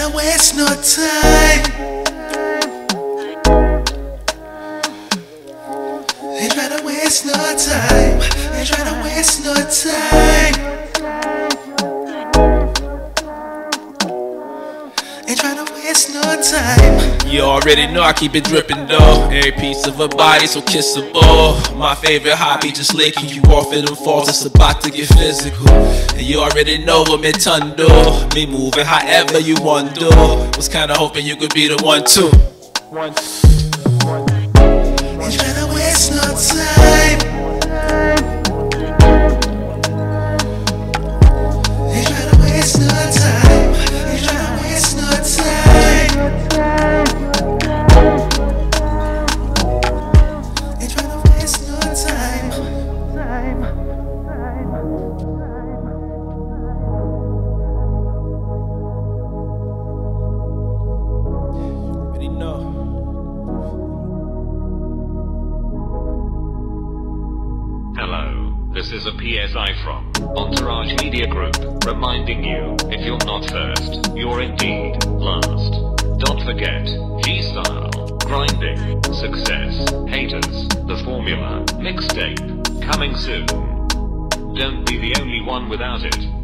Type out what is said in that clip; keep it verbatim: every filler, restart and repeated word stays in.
tryna waste no time. Ain't tryna waste no time. Ain't tryna waste no time. Ain't tryna waste no time. You already know I keep it drippin' though. Every piece of her body so kissable. My favorite hobby, just licking you off in them falls. It's about to get physical. And you already know what me ton do. Me moving however you want to. Was kinda hoping you could be the one too. Ain't tryna waste no time. Ain't tryna waste no time. Ain't tryna waste no time. Ain't tryna waste no time. Already know. Hello, this is a P S I from Entourage Media Group, reminding you, if you're not first, you're indeed last. Don't forget, G-Style, grinding, success, haters, the formula, mixtape, coming soon. Don't be the only one without it.